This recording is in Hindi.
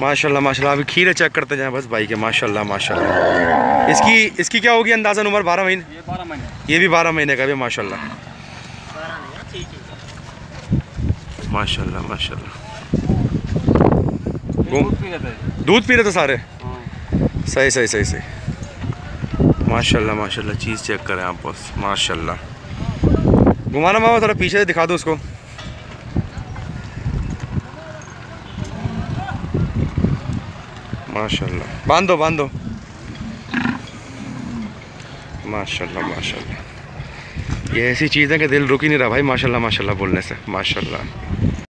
माशाल्लाह माशाल्लाह। अभी खीरे चेक करते जाएं बस भाई के। माशाल्लाह माशाल्लाह। इसकी क्या होगी अंदाज़न उम्र? 12 महीने? ये 12 महीने। ये भी 12 महीने का भी माशाल्लाह माशाल्लाह माशाल्लाह। दूध पी रहे थे सारे? सही सही सही सही। माशाल्लाह माशाल्लाह। चीज़ चेक करें आप बस माशाल्लाह। घुमाना मामा थोड़ा पीछे से दिखा दो उसको। माशाल्लाह। बांध दो बांध दो। माशाल्लाह माशाल्लाह। ये ऐसी चीज़ है कि दिल रुक ही नहीं रहा भाई माशाल्लाह माशाल्लाह बोलने से। माशाल्लाह।